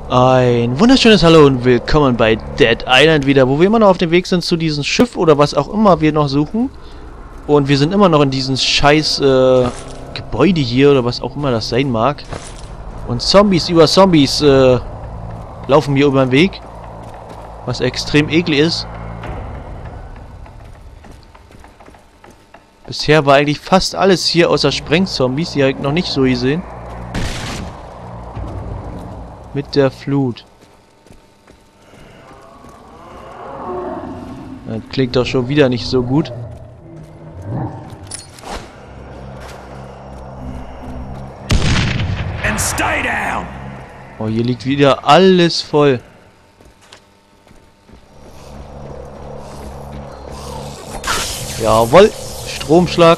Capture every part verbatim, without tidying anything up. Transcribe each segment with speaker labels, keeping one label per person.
Speaker 1: Ein wunderschönes Hallo und willkommen bei Dead Island wieder, wo wir immer noch auf dem Weg sind zu diesem Schiff oder was auch immer wir noch suchen. Und wir sind immer noch in diesem scheiß äh, Gebäude hier oder was auch immer das sein mag. Und Zombies über Zombies äh, laufen mir über den Weg. Was extrem eklig ist. Bisher war eigentlich fast alles hier außer Sprengzombies, die habe ich noch nicht so gesehen. Mit der Flut. Das klingt doch schon wieder nicht so gut.
Speaker 2: And stay down.
Speaker 1: Oh, hier liegt wieder alles voll. Jawohl. Stromschlag.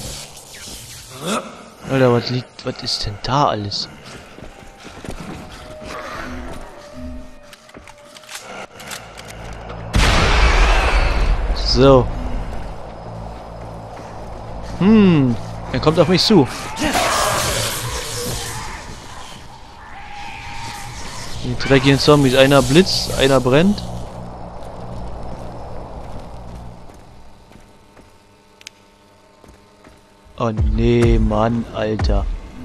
Speaker 1: Alter, was liegt, was ist denn da alles? So. Hm. Er kommt auf mich zu. Die dreckigen Zombies. Einer blitzt, einer brennt. Oh nee, Mann, Alter.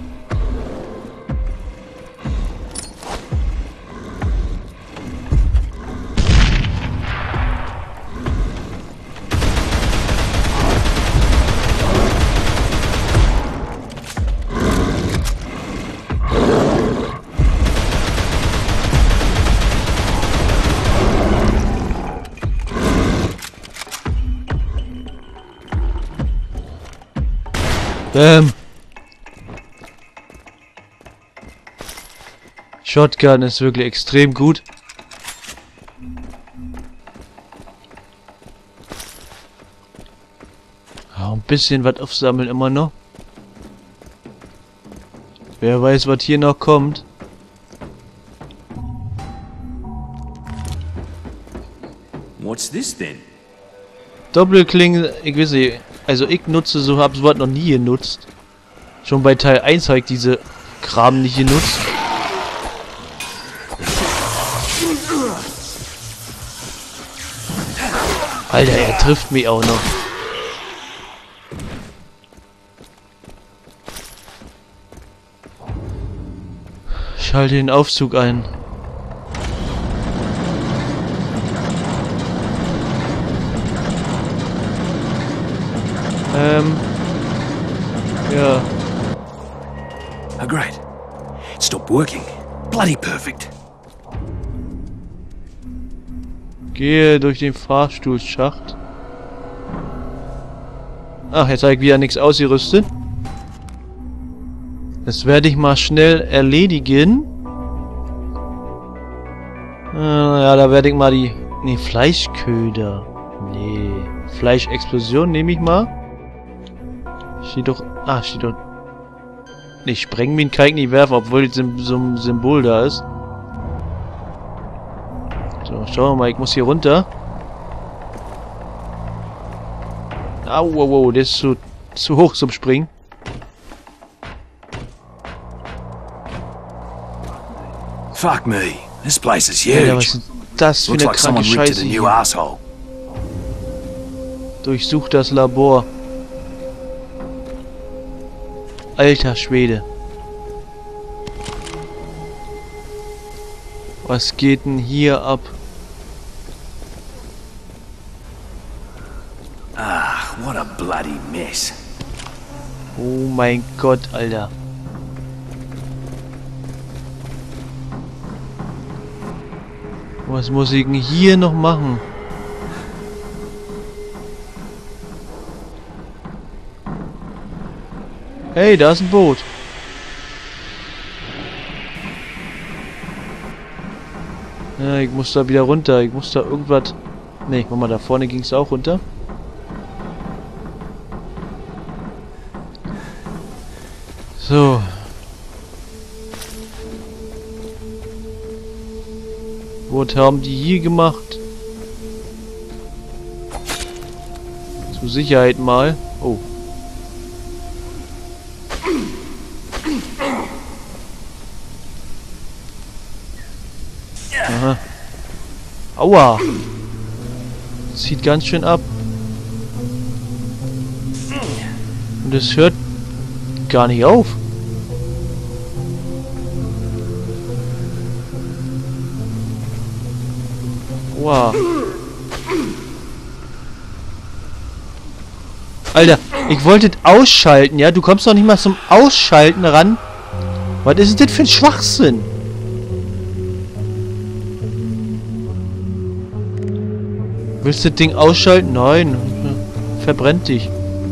Speaker 1: Ähm. Shotgun ist wirklich extrem gut. Ja, ein bisschen was aufsammeln immer noch. Wer weiß, was hier noch kommt.
Speaker 2: What's this then?
Speaker 1: Doppelklinge, ich weiß nicht. Also ich nutze so, hab sowas noch nie genutzt. Schon bei Teil eins habe ich diese Kram nicht genutzt. Alter, er trifft mich auch noch. Schalte den Aufzug ein. Ähm. Ja.
Speaker 2: Oh, great. It stopped working. Bloody perfect.
Speaker 1: Gehe durch den Fahrstuhlschacht. Ach, jetzt habe ich wieder nichts ausgerüstet. Das werde ich mal schnell erledigen. Äh, ja, da werde ich mal die... Nee, Fleischköder. Nee. Fleischexplosion nehme ich mal. Steht doch... Ah, steht doch... Nee, Sprengminen kann ich nicht werfen, obwohl jetzt so ein Symbol da ist. So, schauen wir mal, ich muss hier runter. Au, wow, wow, der ist zu, zu hoch zum Springen.
Speaker 2: Fuck me. This place is
Speaker 1: Alter, was
Speaker 2: huge.
Speaker 1: ist das für
Speaker 2: Looks
Speaker 1: eine
Speaker 2: like someone
Speaker 1: kranke
Speaker 2: ripped
Speaker 1: Scheiße
Speaker 2: a new
Speaker 1: hier?
Speaker 2: asshole.
Speaker 1: Durchsuch das Labor. Alter Schwede. Was geht denn hier ab?
Speaker 2: Ah, what a bloody mess.
Speaker 1: Oh mein Gott, Alter. Was muss ich denn hier noch machen? Hey, da ist ein Boot. Ja, ich muss da wieder runter. Ich muss da irgendwas... Ne, guck mal, da vorne ging es auch runter. So. Was haben die hier gemacht? Zur Sicherheit mal. Oh. Aha. Aua. Zieht ganz schön ab. Und es hört gar nicht auf. Wow. Alter, ich wollte ausschalten, ja? Du kommst doch nicht mal zum Ausschalten ran. Was ist das für ein Schwachsinn? Willst du das Ding ausschalten? Nein. Verbrennt dich.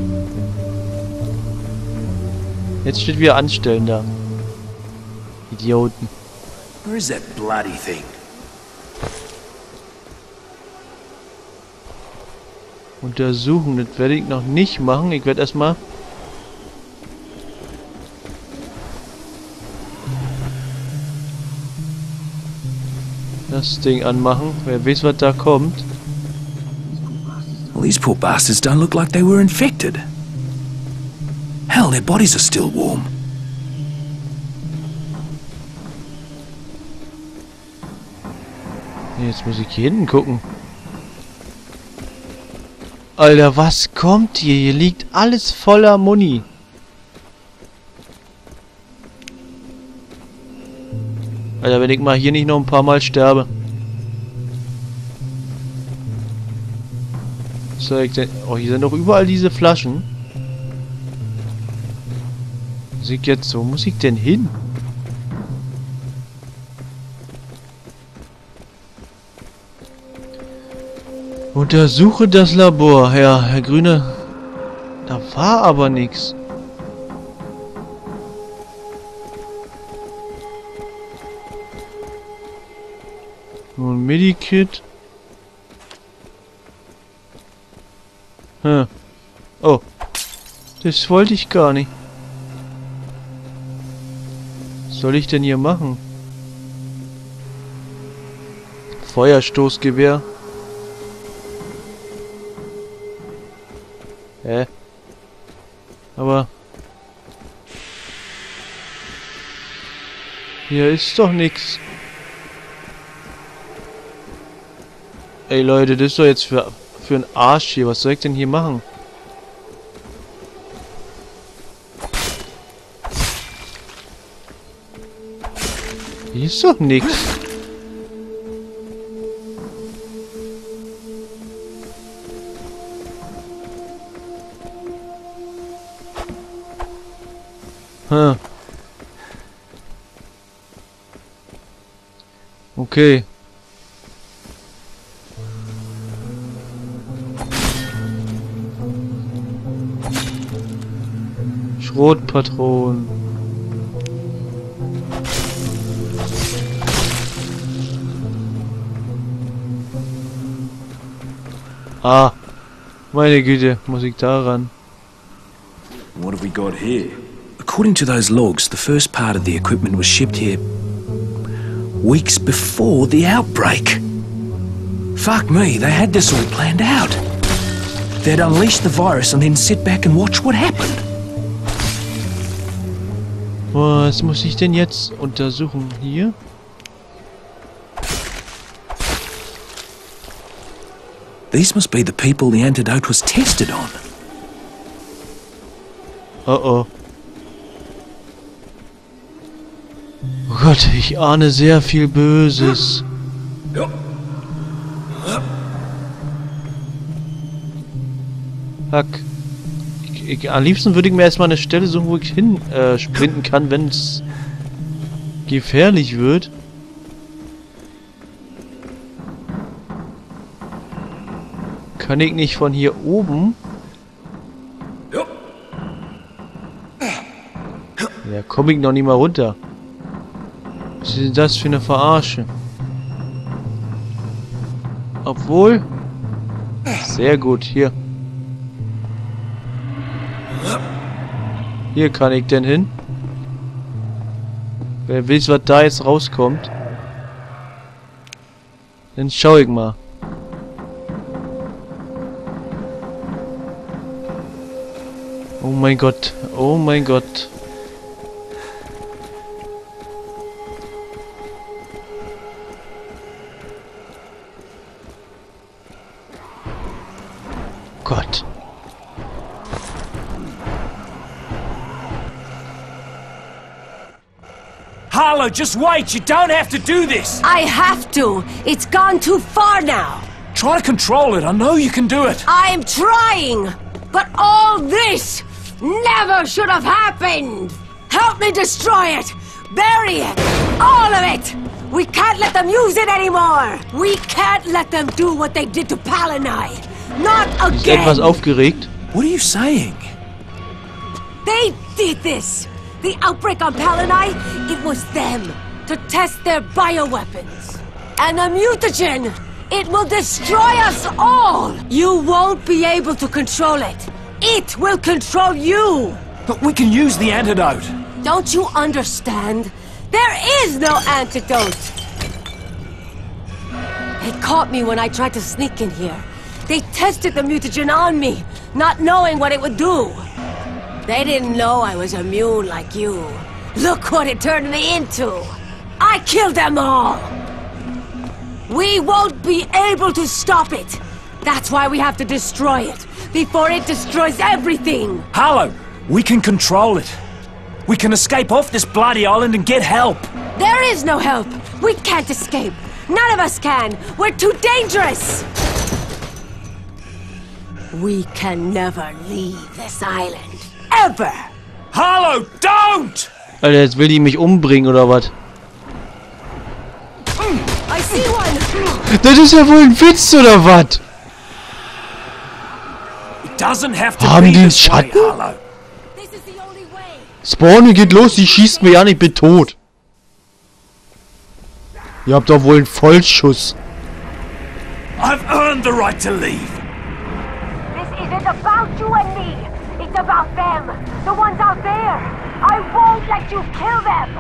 Speaker 1: Jetzt steht wieder Anstellen da. Idioten.
Speaker 2: Where is that bloody thing?
Speaker 1: Untersuchen, das werde ich noch nicht machen. Ich werde erstmal das Ding anmachen. Wer weiß, was da kommt.
Speaker 2: Well, these poor bastards don't look like they were infected. Hell, their bodies are still warm.
Speaker 1: Jetzt muss ich hier hinten gucken. Alter, was kommt hier? Hier liegt alles voller Muni. Alter, wenn ich mal hier nicht noch ein paar Mal sterbe. Was soll ich denn? Oh, hier sind doch überall diese Flaschen. Muss ich jetzt, wo muss ich denn hin? Untersuche das Labor, ja, Herr Grüne. Da war aber nichts. Nur ein Medikit. Hm. Oh. Das wollte ich gar nicht. Was soll ich denn hier machen? Feuerstoßgewehr. Hä? Aber... hier ist doch nichts. Ey Leute, das ist doch jetzt für, für einen Arsch hier. Was soll ich denn hier machen? Hier ist doch nichts. Hm. Okay. Schrotpatronen. Ah. Meine Güte, muss ich da ran.
Speaker 2: What have we got here? According to those logs, the first part of the equipment was shipped here weeks before the outbreak. Fuck me, they had this all planned out. They'd unleash the virus and then sit back and watch what happened.
Speaker 1: Was muss ich denn jetzt untersuchen? Hier?
Speaker 2: These must be the people the antidote was tested on.
Speaker 1: Oh oh. Oh Gott, ich ahne sehr viel Böses. Fuck. Ich, ich, am liebsten würde ich mir erstmal eine Stelle suchen, wo ich hin äh, sprinten kann, wenn es gefährlich wird. Kann ich nicht von hier oben? Ja, komme ich noch nicht mal runter. Was ist denn das für eine Verarsche? Obwohl... sehr gut, hier. Hier kann ich denn hin? Wer weiß, was da jetzt rauskommt. Dann schau ich mal. Oh mein Gott, oh mein Gott. Gott.
Speaker 2: Harlow, just wait. You don't have to do this.
Speaker 3: I have to. It's gone too far now.
Speaker 2: Try to control it. I know you can do it.
Speaker 3: I'm trying. But all this never should have happened. Help me destroy it. Bury it. All of it. We can't let them use it anymore. We can't let them do what they did to Palanai. Not
Speaker 1: Ist
Speaker 3: again.
Speaker 1: etwas aufgeregt.
Speaker 2: What are you saying?
Speaker 3: They did this. The outbreak on Palanai, it was them. To test their bioweapons. And the mutagen, it will destroy us all. You won't be able to control it. It will control you.
Speaker 2: But we can use the antidote.
Speaker 3: Don't you understand? There is no antidote! They caught me when I tried to sneak in here. They tested the mutagen on me, not knowing what it would do. They didn't know I was immune like you. Look what it turned me into! I killed them all! We won't be able to stop it! That's why we have to destroy it, before it destroys everything!
Speaker 2: Harlow, we can control it. We can escape off this bloody island and get help.
Speaker 3: There is no help. We can't escape. None of us can. We're too dangerous. We can never leave this island. Ever.
Speaker 2: Harlow, don't!
Speaker 1: Alter, jetzt will die mich umbringen, oder was?
Speaker 3: I see one.
Speaker 1: Das ist ja wohl ein Witz, oder was?
Speaker 2: It doesn't have to
Speaker 1: Haben
Speaker 2: be
Speaker 1: die einen
Speaker 2: this way,
Speaker 1: Schatten?
Speaker 2: Harlow.
Speaker 3: This is the only way.
Speaker 1: Spawnen geht los, sie schießt mir an, ich bin tot. Ihr habt doch wohl einen Vollschuss.
Speaker 2: I've earned the right to leave.
Speaker 3: This isn't about you and me. It's about them. The ones out there. I won't let you kill them.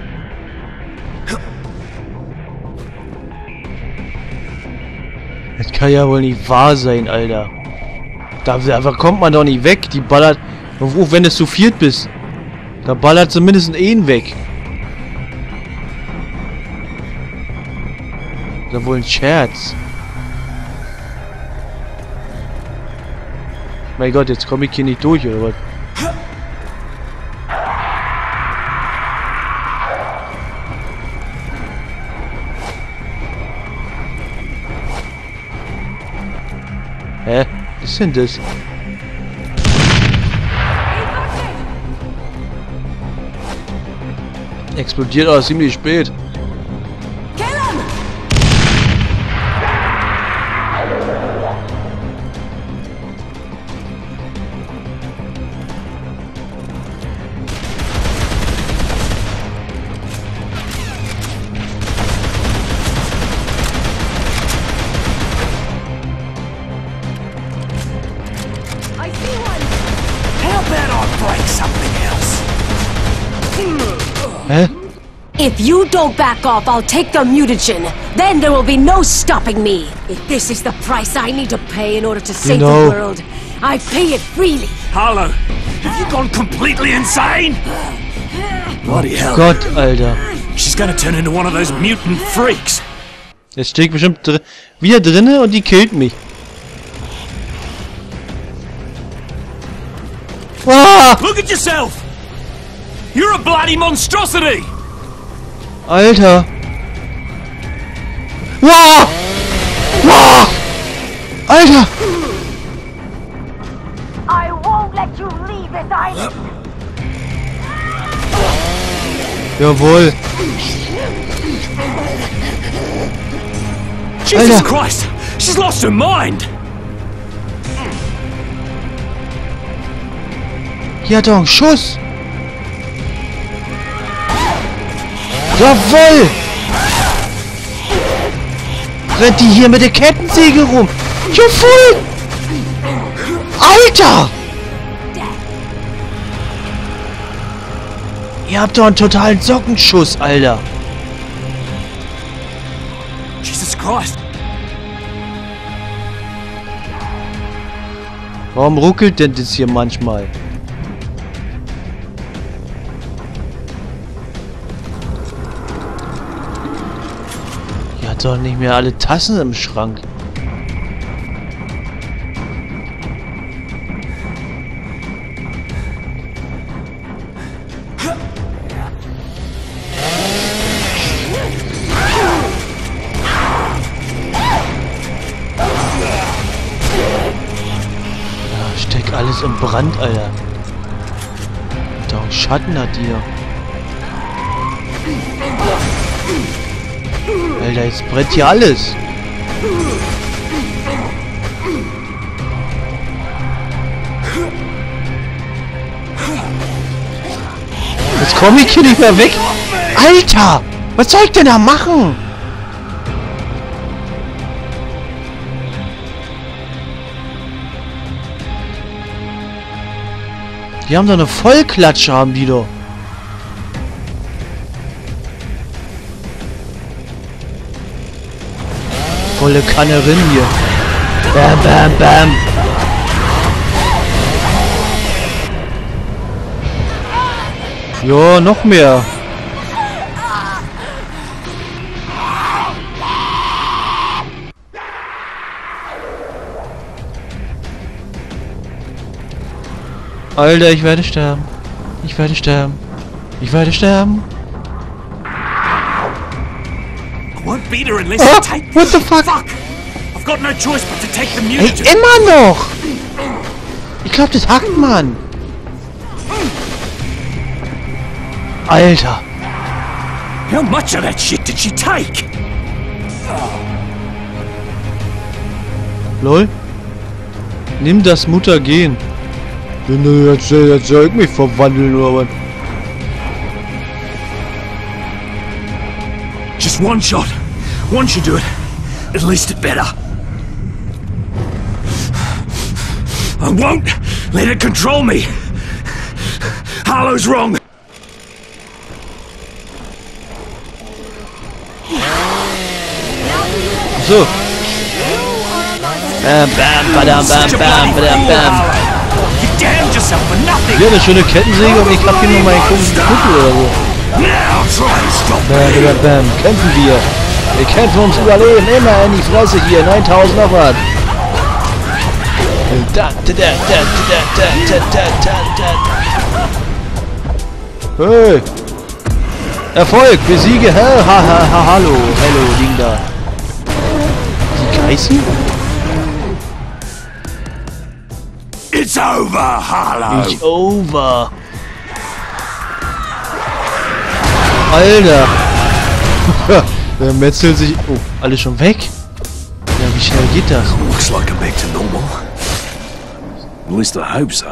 Speaker 1: Das kann ja wohl nicht wahr sein, Alter. Da, da kommt man doch nicht weg. Die ballert... Auch wenn du zu viert bist. Da ballert zumindest einen weg. Das ist wohl ein Scherz. Mein Gott, jetzt komme ich hier nicht durch, oder was? Hä? Was ist denn das? Explodiert aber ziemlich spät.
Speaker 3: Kill him! I see one.
Speaker 2: How about I break something else?
Speaker 1: Hä?
Speaker 3: If you don't back off, I'll take the mutagen. Then there will be no stopping me. If this is the price I need to pay in order to save
Speaker 1: know.
Speaker 3: the world, I pay it freely.
Speaker 2: Harlow, have you gone completely insane? Bloody hell.
Speaker 1: Gott, Alter.
Speaker 2: She's gonna turn into one of those mutant freaks.
Speaker 1: Jetzt stehe ich bestimmt dr wieder drinne und die killt mich. Ah!
Speaker 2: Look at yourself! You're a bloody monstrosity!
Speaker 1: Alter. Ah! Ah! Alter!
Speaker 3: I won't let you leave this island.
Speaker 1: Jawohl.
Speaker 2: Jesus
Speaker 1: Alter.
Speaker 2: Christ! She's lost her mind!
Speaker 1: Hier hat er einen Schuss. Jawohl! Rennt die hier mit der Kettensäge rum? Jawohl! Alter! Ihr habt doch einen totalen Sockenschuss, Alter.
Speaker 2: Jesus Christ!
Speaker 1: Warum ruckelt denn das hier manchmal? Ihr habt doch nicht mehr alle Tassen im Schrank. Alles im Brand, Alter. Doch, Schatten hat die noch. Alter, jetzt brennt hier alles. Jetzt komme ich hier nicht mehr weg. Alter! Was soll ich denn da machen? Die haben doch eine Vollklatsche, haben die doch. Volle Kannerin hier. Bam, bam, bam. Ja, noch mehr. Alter, ich werde sterben. Ich werde sterben. Ich werde sterben.
Speaker 2: Won't beat her unless
Speaker 1: Ah,
Speaker 2: you take
Speaker 1: what the fuck?
Speaker 2: Fuck! I've got no choice but to take the
Speaker 1: Ey,
Speaker 2: mutagen.
Speaker 1: immer noch! Ich glaube, das hackt man. Alter.
Speaker 2: How much of that shit did she take?
Speaker 1: Lol. Nimm das Mutagen. Jetzt, jetzt soll ich mich verwandeln, oder was?
Speaker 2: Just one shot. One should do it. At least it better. I won't let it control me. Harlow's wrong.
Speaker 1: So. Bam, bam, badam, bam, bam, badam, bam.
Speaker 2: You damned yourself for nothing.
Speaker 1: Ja, eine schöne Kettensäge und ich hab hier nur meinen komischen Kuppel oder so.
Speaker 2: Now try and stop
Speaker 1: Bam,
Speaker 2: me.
Speaker 1: bam, bam. Kämpfen wir. Wir kämpfen ums Überleben. Immer in die Fresse hier. neuntausend noch was. Da, da, da, da, da, da, da, da, da. Hey. Erfolg. Besiege. Ha, ha, ha, ha, hallo. Hallo, Ding da. Die Geißen?
Speaker 2: It's over, Harlow.
Speaker 1: It's over. Alter. Der metzelt sich... Oh, alles schon weg? Ja, wie schnell geht das?
Speaker 2: Looks like I'm back to normal. At least I hope so.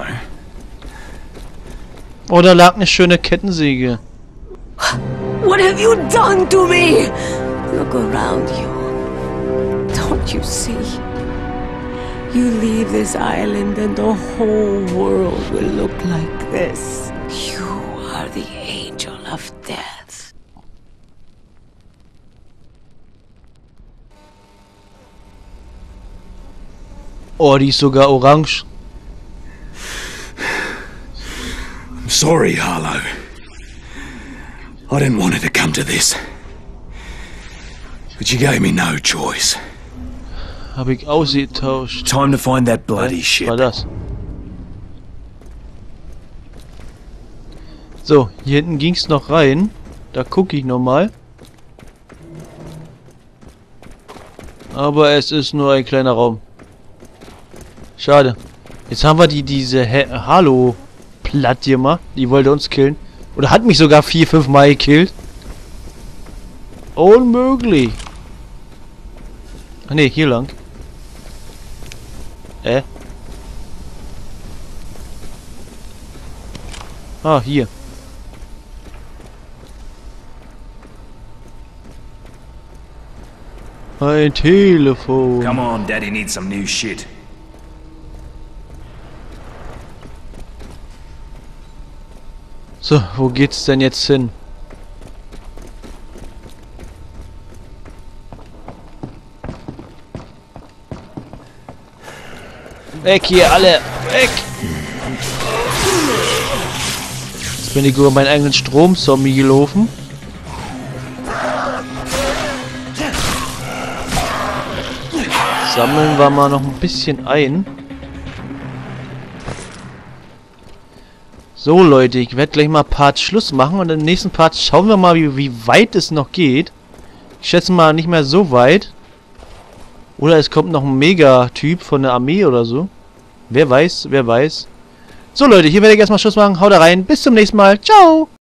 Speaker 1: Oh, da lag eine schöne Kettensäge.
Speaker 3: What have you done to me? Look around you. Don't you see? You leave this island and the whole world will look like this. You are the angel of death.
Speaker 1: Oh, die ist sogar orange.
Speaker 2: I'm sorry, Harlow. I didn't want it to come to this. But you gave me no choice.
Speaker 1: Habe ich ausgetauscht.
Speaker 2: Time to find that bloody ship.
Speaker 1: War das? So, hier hinten ging es noch rein. Da gucke ich nochmal. Aber es ist nur ein kleiner Raum. Schade. Jetzt haben wir die diese He Hallo platt gemacht. Die wollte uns killen. Oder hat mich sogar vier, fünf Mal gekillt. Unmöglich. Ach ne, hier lang. Äh? Ah, hier. Ein Telefon.
Speaker 2: Come on, Daddy needs some new shit.
Speaker 1: So, wo geht's denn jetzt hin? Weg hier, alle! Weg! Jetzt bin ich über meinen eigenen Stromzombie gelaufen. Sammeln wir mal noch ein bisschen ein. So Leute, ich werde gleich mal Part Schluss machen und im nächsten Part schauen wir mal, wie, wie weit es noch geht. Ich schätze mal nicht mehr so weit. Oder es kommt noch ein Mega-Typ von der Armee oder so. Wer weiß, wer weiß. So Leute, hier werde ich erstmal Schluss machen. Haut rein. Bis zum nächsten Mal. Ciao.